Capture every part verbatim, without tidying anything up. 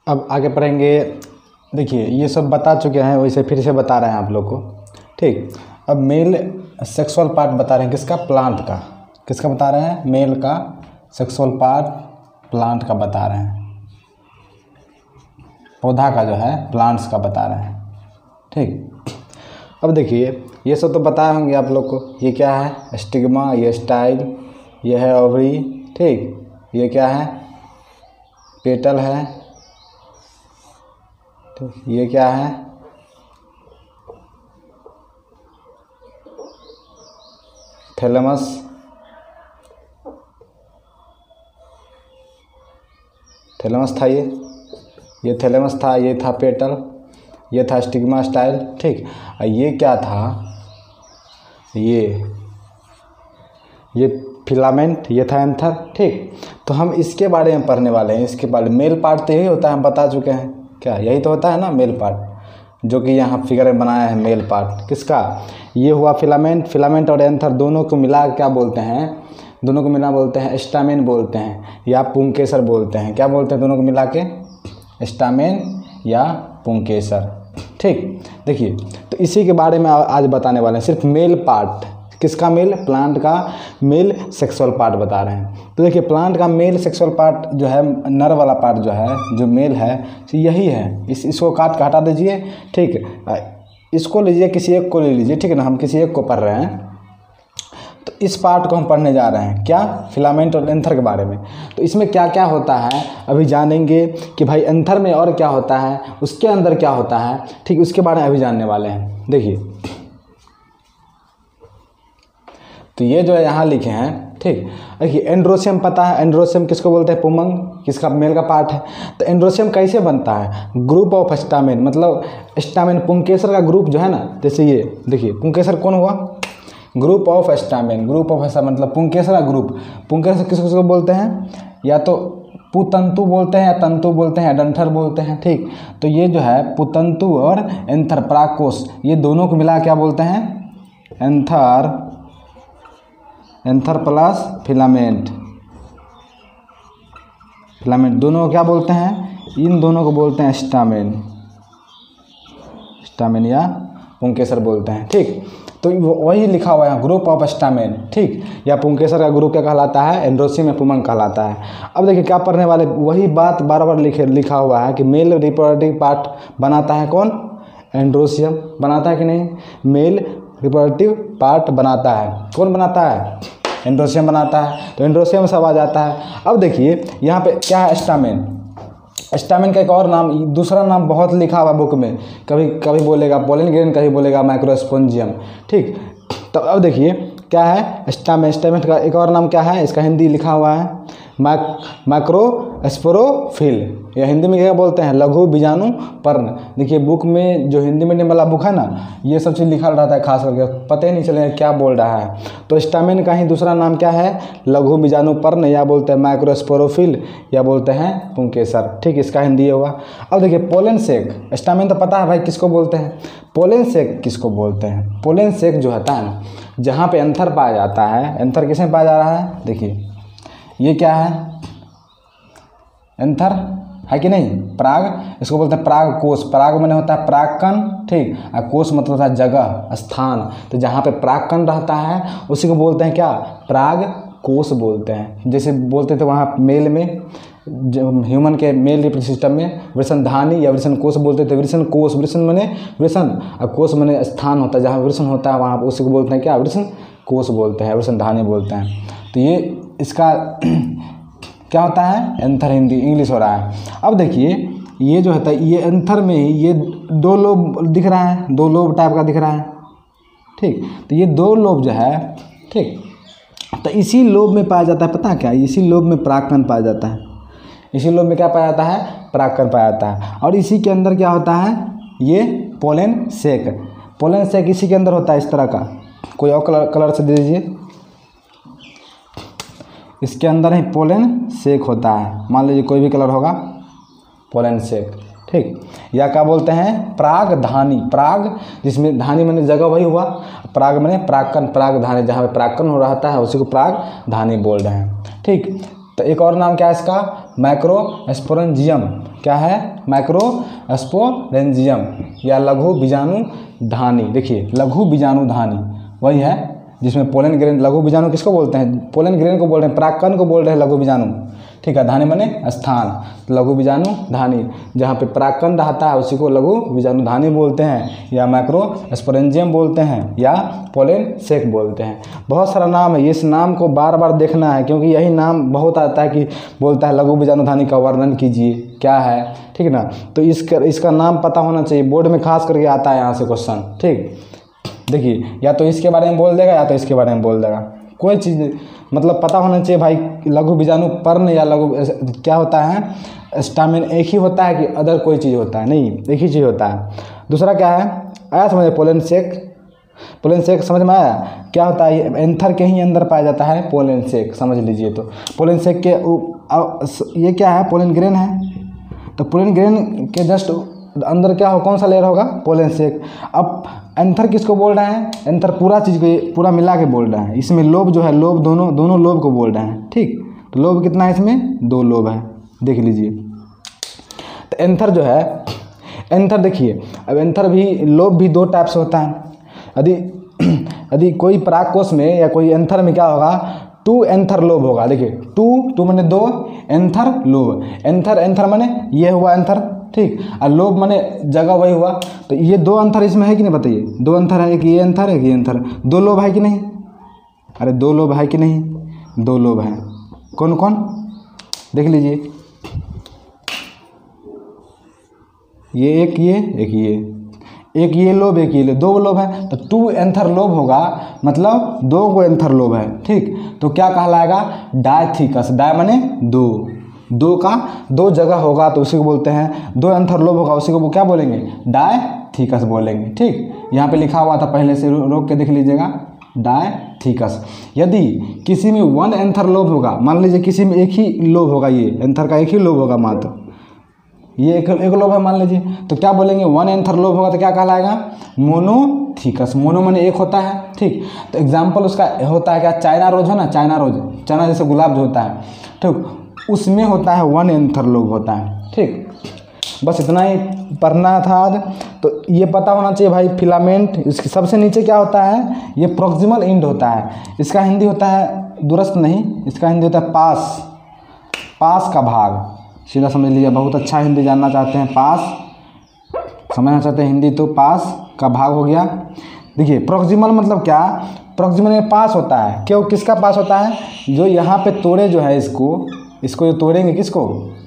अब आगे पढ़ेंगे। देखिए ये सब बता चुके हैं, वैसे फिर से बता रहे हैं आप लोग को, ठीक। अब मेल सेक्सुअल पार्ट बता रहे हैं, किसका? प्लांट का। किसका बता रहे हैं? मेल का सेक्सुअल पार्ट प्लांट का बता रहे हैं, पौधा का जो है, प्लांट्स का बता रहे हैं, ठीक। अब देखिए ये सब तो बताए होंगे आप लोग को। ये क्या है? स्टिग्मा, ये स्टाइल, ये है ओवरी, ठीक। ये क्या है? पेटल है, तो ये क्या है? थैलेमस, थैलेमस था ये ये थैलेमस था, ये था पेटल, ये था स्टिग्मा, स्टाइल, ठीक। और ये क्या था? ये ये फिलामेंट, ये था एंथर, ठीक। तो हम इसके बारे में पढ़ने वाले हैं। इसके बारे में मेल पार्ट तो यही होता है, हम बता चुके हैं, क्या यही तो होता है ना मेल पार्ट, जो कि यहाँ फिगर में बनाया है मेल पार्ट। किसका? ये हुआ फिलामेंट। फिलामेंट और एंथर दोनों को मिला क्या बोलते हैं? दोनों को मिला बोलते हैं स्टामेन बोलते हैं, या पुंकेसर बोलते हैं। क्या बोलते हैं दोनों को मिला के? स्टामेन या पुंकेसर, ठीक। देखिए तो इसी के बारे में आज बताने वाले हैं, सिर्फ मेल पार्ट। किसका मेल? प्लांट का मेल सेक्सुअल पार्ट बता रहे हैं। तो देखिए प्लांट का मेल सेक्सुअल पार्ट जो है, नर वाला पार्ट जो है, जो मेल है, यही है। इस इसको काट के हटा दीजिए, ठीक। इसको लीजिए, किसी एक को ले लीजिए, ठीक है ना। हम किसी एक को पढ़ रहे हैं, तो इस पार्ट को हम पढ़ने जा रहे हैं। क्या? फिलामेंट और एंथर के बारे में। तो इसमें क्या क्या होता है अभी जानेंगे कि भाई एंथर में और क्या होता है, उसके अंदर क्या होता है, ठीक। उसके बारे में अभी जानने वाले हैं। देखिए तो ये जो है यहाँ लिखे हैं, ठीक। देखिए एंड्रोसियम पता है, एंड्रोसियम किसको बोलते हैं? पुमंग, किसका? मेल का पार्ट है। तो एंड्रोसियम कैसे बनता है? ग्रुप ऑफ स्टामेन, मतलब स्टामेन पुंकेसर का ग्रुप जो है ना, जैसे ये देखिए पुंकेसर कौन हुआ? Group of stamen, group of stamen मतलब पुंकेसर का ग्रुप। पुंकेसर किसको किसको बोलते हैं? या तो पुतंतु बोलते हैं, या तंतु बोलते हैं, या डंठल बोलते हैं, ठीक। तो ये जो है पुतंतु और एंथर, परागकोश, ये दोनों को मिला क्या बोलते हैं? Anther, anther plus filament, filament दोनों को क्या बोलते हैं? इन दोनों को बोलते हैं स्टामेन, स्टामेन या पुंकेसर बोलते हैं, ठीक। तो वही लिखा हुआ है ग्रुप ऑफ स्टामेन, ठीक। या पुंकेसर का ग्रुप क्या कहलाता है? एंड्रोसियम या पुमंग कहलाता है। अब देखिए क्या पढ़ने वाले, वही बात बार बार लिखे लिखा हुआ है कि मेल रिप्रोडक्टिव पार्ट बनाता है कौन? एंड्रोसियम बनाता है कि नहीं? मेल रिप्रोडक्टिव पार्ट बनाता है, कौन बनाता है? एंड्रोसियम बनाता है। तो एंड्रोसियम सब आ जाता है। अब देखिए यहाँ पे क्या है? स्टामेन। स्टामेन का एक और नाम, दूसरा नाम बहुत लिखा हुआ बुक में, कभी कभी बोलेगा पोलन ग्रेन, कभी बोलेगा माइक्रोस्पोंजियम, ठीक। तो अब देखिए क्या है? स्टामेन। स्टामेन का एक और नाम क्या है? इसका हिंदी लिखा हुआ है माइक्रोस्पोरोफिल, या हिंदी में क्या बोलते हैं? लघु बीजाणु पर्ण। देखिए बुक में जो हिंदी मीडियम वाला बुक है ना, ये सब चीज़ लिखा रहता है, खास करके पता ही नहीं चलेगा क्या बोल रहा है। तो स्टामेन का ही दूसरा नाम क्या है? लघु बीजाणु पर्ण, या बोलते हैं माइक्रोस्पोरोफिल, या बोलते हैं पुंकेसर, ठीक। इसका हिंदी होगा। अब देखिए पोलन सेक। स्टामेन तो पता है भाई किसको बोलते हैं? पोलन सेक किसको बोलते हैं? पोलन सेक जो होता है ना, जहाँ पे एंथर पाया जाता है, एंथर किसमें पाया जा रहा है? देखिए ये क्या है? एंथर है कि नहीं? पराग, इसको बोलते हैं पराग कोश। पराग मैंने होता है परागकण, ठीक। और कोश मतलब होता है जगह, स्थान। तो जहाँ पे परागकण रहता है उसी को बोलते हैं क्या? पराग कोश बोलते हैं। जैसे बोलते थे वहाँ मेल में, ह्यूमन के मेल रिप्रोडक्टिव सिस्टम में वृषणधानी या वृषण कोश बोलते थे। वृषण कोश, वृषण मने वृषण, और कोश मने स्थान होता है, जहाँ वृषण होता है वहाँ उसी को बोलते हैं क्या? वृषण कोश बोलते हैं, वृषणधानी बोलते हैं। तो ये इसका क्या होता है? एंथर हिंदी इंग्लिश हो रहा है। अब देखिए ये जो होता है, ये एंथर में ही ये दो लोब दिख रहा है, दो लोब टाइप का दिख रहा है, ठीक। तो ये दो लोब जो है, ठीक, तो इसी लोब में पाया जाता है, पता है क्या? इसी लोब में परागकण पाया जाता है। इसी लोब में क्या पाया जाता है? परागकण पाया जाता है। और इसी के अंदर क्या होता है? ये पोलन सेक। पोलन सेक इसी के अंदर होता है, इस तरह का। कोई और कलर कलर से दे दीजिए। इसके अंदर ही पोलन सेक होता है, मान लीजिए कोई भी कलर होगा, पोलन सेक, ठीक। या क्या बोलते हैं? पराग धानी। पराग जिसमें धानी मैंने जगह वही हुआ, पराग मैंने परागकण, पराग धानी, जहाँ पे परागकण हो रहता है उसी को पराग धानी बोल रहे हैं, ठीक। तो एक और नाम क्या है इसका? माइक्रोस्पोरेंजियम, क्या है, माइक्रोस्पोरेंजियम या लघु बीजाणुधानी। देखिए लघु बीजाणुधानी वही है जिसमें पोलन ग्रेन, लघु बीजाणु किसको बोलते हैं, पोलन ग्रेन को बोल रहे हैं, परागकण को बोल रहे हैं लघु बीजाणु, ठीक है। धानी माने स्थान, तो लघु बीजाणुधानी जहाँ पे परागकण रहता है उसी को लघु बीजाणुधानी बोलते हैं, या माइक्रोस्पोरेंजियम बोलते हैं, या पोलन सेक बोलते हैं। बहुत सारा नाम है, इस नाम को बार बार देखना है क्योंकि यही नाम बहुत आता है कि बोलता है लघु बीजाणुधानी का वर्णन कीजिए क्या है, ठीक है ना। तो इसका इसका नाम पता होना चाहिए, बोर्ड में खास करके आता है यहाँ से क्वेश्चन, ठीक। देखिए या तो इसके बारे में बोल देगा या तो इसके बारे में बोल देगा, कोई चीज़ मतलब पता होना चाहिए भाई। लघु बीजाणु पर्ण या लघु क्या होता है, स्टामेन एक ही होता है कि अदर कोई चीज़ होता है, नहीं एक ही चीज़ होता है। दूसरा क्या है, आया समझ, पोलन सेक, पोलन सेक समझ में आया क्या होता है, एंथर के ही अंदर पाया जाता है पोलन सेक, समझ लीजिए। तो पोलन सेक के ये क्या है, पोलन ग्रेन है, तो पोलन ग्रेन के जस्ट अंदर क्या हो, कौन सा लेयर होगा, पोलन सेक। अब एंथर किसको बोल रहे हैं, एंथर पूरा चीज़ को पूरा मिला के बोल रहे हैं, इसमें लोब जो है, लोब दोनों दोनों लोब को बोल रहे हैं, ठीक। तो लोब कितना है इसमें, दो लोब है, देख लीजिए। तो एंथर जो है, एंथर देखिए अब एंथर भी लोब भी दो टाइप से होता है। यदि यदि कोई परागकोश में या कोई एंथर में क्या होगा, टू एंथर लोब होगा। देखिए टू टू माने दो, एंथर लोब, एंथर एंथर माने ये हुआ एंथर, ठीक, और लोब माने जगह वही हुआ। तो ये दो अंतर इसमें है कि नहीं, बताइए, दो अंतर है, एक ये अंतर है, एक ये अंतर, दो लोब है कि नहीं, अरे दो लोब है कि नहीं, दो लोब है, कौन कौन देख लीजिए, ये एक ये एक ये एक ये लोब एक ये लोब, दो लोब है, तो टू एंथर लोब होगा, मतलब दो को एंथर लोब है, ठीक। तो क्या कहलाएगा, डायथिकस, डाय माने दो, दो का दो जगह होगा तो उसी को बोलते हैं, दो एंथर लोब होगा उसी को वो क्या बोलेंगे, डायथिकस बोलेंगे, ठीक। यहाँ पे लिखा हुआ था पहले से, रोक के देख लीजिएगा, डायथिकस। यदि किसी में वन एंथर लोब होगा, मान लीजिए किसी में एक ही लोब होगा, ये एंथर का एक ही लोब होगा मात्र, ये एक एक लोब है मान लीजिए, तो क्या बोलेंगे, वन एंथर लोब होगा तो क्या कहलाएगा, मोनोथिकस। मोनो माने एक होता है, ठीक। तो एग्जाम्पल उसका होता है क्या, चाइना रोज है ना, चाइना रोज, चाइना जैसे गुलाब जो होता है, ठीक, उसमें होता है वन एंथर लोब होता है, ठीक। बस इतना ही पढ़ना था आज। तो ये पता होना चाहिए भाई, फिलामेंट इसके सबसे नीचे क्या होता है, ये प्रोक्सिमल एंड होता है, इसका हिंदी होता है दूरस्थ नहीं, इसका हिंदी होता है पास, पास का भाग, सीधा समझ लीजिए। बहुत अच्छा हिंदी जानना चाहते हैं, पास समझना चाहते हैं हिंदी, तो पास का भाग हो गया। देखिए प्रोक्सिमल मतलब क्या, प्रोक्सिमल में पास होता है, क्यों, किसका पास होता है, जो यहाँ पे तोड़े जो है इसको इसको जो तोड़ेंगे, किसको,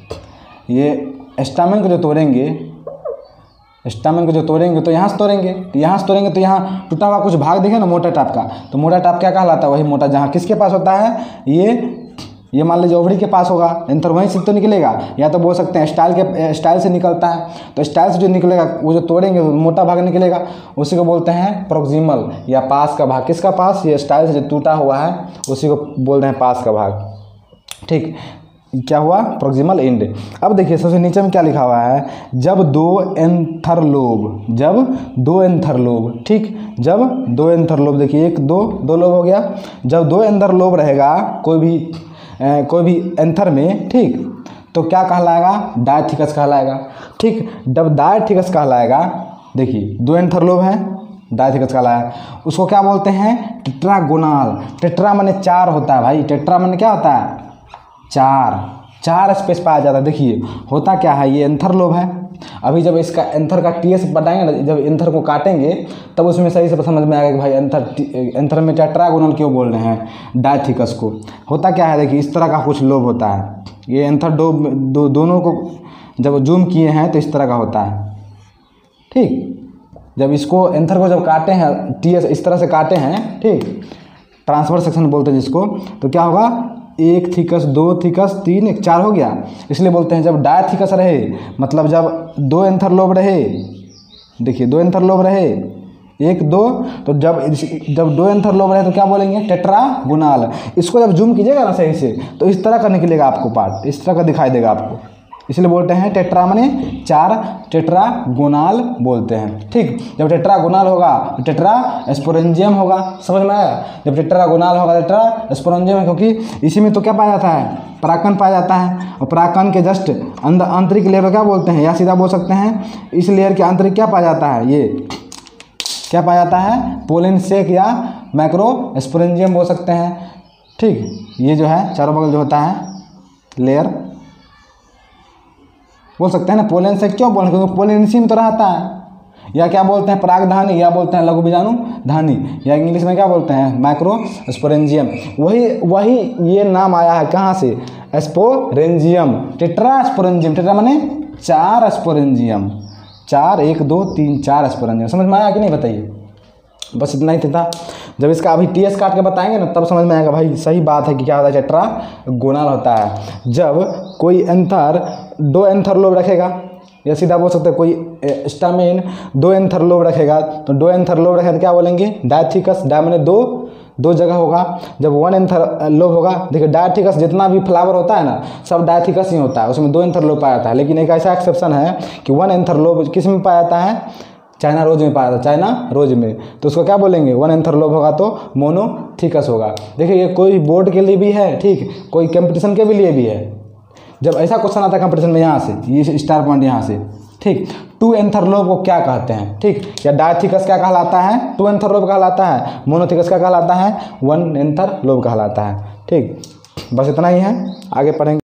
ये स्टामेन को जो तोड़ेंगे, स्टामेन को जो तोड़ेंगे तो यहाँ से तोड़ेंगे, यहाँ से तोड़ेंगे तो यहाँ टूटा हुआ कुछ भाग दिखे ना मोटा टाइप का, तो मोटा टाइप क्या कहलाता है, वही मोटा, जहाँ किसके पास होता है, ये ये मान लीजिए ओवरी के पास होगा, एंथर वहीं से तो निकलेगा, या तो बोल सकते हैं स्टाइल के स्टाइल से निकलता है, तो स्टाइल से जो निकलेगा वो जो तोड़ेंगे मोटा भाग निकलेगा, उसी को बोलते हैं प्रोक्सिमल या पास का भाग। किसका पास, ये स्टाइल से जो टूटा हुआ है उसी को बोल रहे हैं पास का भाग, ठीक। क्या हुआ, प्रोक्सिमल एंड। अब देखिए सबसे नीचे में क्या लिखा हुआ है, जब दो एंथर लोब, जब दो एंथर लोब, ठीक, जब दो एंथर लोब, देखिए एक दो दो लोब हो गया, जब दो एंथर लोब रहेगा कोई भी ए, कोई भी एंथर में, ठीक, तो क्या कहलाएगा, डायथिकस कहलाएगा, ठीक। जब डायथिकस कहलाएगा, देखिए दो एंथर लोब है, डायथिकस कहलाएगा, उसको क्या बोलते हैं, टेट्रागोनल। टेट्रा माने चार होता है भाई, टेट्रा माने क्या होता है, चार, चार स्पेस पाया जाता है। देखिए होता क्या है, ये एंथर लोब है, अभी जब इसका एंथर का टी एस बताएंगे ना, जब एंथर को काटेंगे तब उसमें सही से समझ में आएगा कि भाई एंथर एंथर में टेट्रागोनल क्यों बोल रहे हैं डायथिकस को। होता क्या है, देखिए इस तरह का कुछ लोब होता है, ये एंथर दो, दो दोनों को जब जूम किए हैं तो इस तरह का होता है, ठीक। जब इसको एंथर को जब काटे हैं, टी एस इस तरह से काटे हैं, ठीक, ट्रांसफर सेक्शन बोलते हैं जिसको, तो क्या होगा, एक थिकस, दो थिकस, तीन, एक चार हो गया। इसलिए बोलते हैं जब डायथिकस रहे, मतलब जब दो एंथर लोब रहे, देखिए दो एंथर लोब रहे, एक दो, तो जब जब दो एंथर लोब रहे तो क्या बोलेंगे, टेट्रागोनल। इसको जब जूम कीजिएगा ना सही से तो इस तरह का निकलेगा आपको पार्ट, इस तरह का दिखाई देगा आपको, इसलिए बोलते हैं टेट्रा माने चार, टेट्रागोनल बोलते हैं। ठीक, जब टेट्रागोनल होगा तो टेट्रा स्पोरेंजियम होगा। समझ में आया? जब टेट्रागोनल होगा टेट्रा स्पोरेंजियम, क्योंकि इसी में तो क्या पाया जाता है, परागकण पाया जाता है। और परागकण के जस्ट अंदर आंतरिक लेयर को क्या बोलते हैं, या सीधा बोल सकते हैं इस लेयर के आंतरिक क्या पाया जाता है, ये क्या पाया जाता है, पोलन सेक या मैक्रोस्पोरेंजियम बोल सकते हैं। ठीक, ये जो है चारों बगल जो होता है लेयर बोल सकते हैं ना पोलन सेक। क्यों बोल, क्योंकि पोलन इसी में तो रहता है। या क्या बोलते हैं, परागधानी, या बोलते हैं लघु बीजाणु धानी, या इंग्लिश में क्या बोलते हैं, मैक्रोस्पोरेंजियम। वही वही ये नाम आया है कहाँ से, स्पोरेंजियम, टेट्रा स्पोरेंजियम। टेट्रा माने चार स्पोरेंजियम, चार, एक दो तीन चार स्पोरेंजियम। समझ में आया कि नहीं बताइए? बस इतना ही था। जब इसका अभी टी एस काट के बताएंगे ना तब समझ में आएगा भाई सही बात है कि क्या होता है, टेट्रागोनल होता है। जब कोई एंथर दो एंथर लोब रखेगा, या सीधा बोल सकते हैं कोई स्टामेन दो एंथर लोब रखेगा, तो दो एंथर लोब रखेगा तो क्या बोलेंगे, डायथिकस। डा माने दो, दो जगह होगा। जब वन एंथर लोब होगा, देखिए डायथिकस जितना भी फ्लावर होता है ना सब डायथिकस ही होता है, उसमें दो एंथर लोब पाया जाता है। लेकिन एक ऐसा एक्सेप्शन है कि वन एंथर लोब किस में पाया जाता है, चाइना रोज में पाया जाता है, चाइना रोज में। तो उसको क्या बोलेंगे, वन एंथर लोब होगा तो मोनोथिकस होगा। देखिए ये कोई बोर्ड के लिए भी है, ठीक, कोई कंपटीशन के भी लिए भी है। जब ऐसा क्वेश्चन आता है कंपटीशन में, यहाँ से ये स्टार पॉइंट यहाँ से, ठीक, टू एंथर लोब को क्या कहते हैं, ठीक, या डायथिकस क्या कहलाता है, टू एंथर लोब कहलाता है, मोनोथिकस क्या कहलाता है, वन एंथर लोब कहलाता है। ठीक, बस इतना ही है, आगे पढ़ेंगे।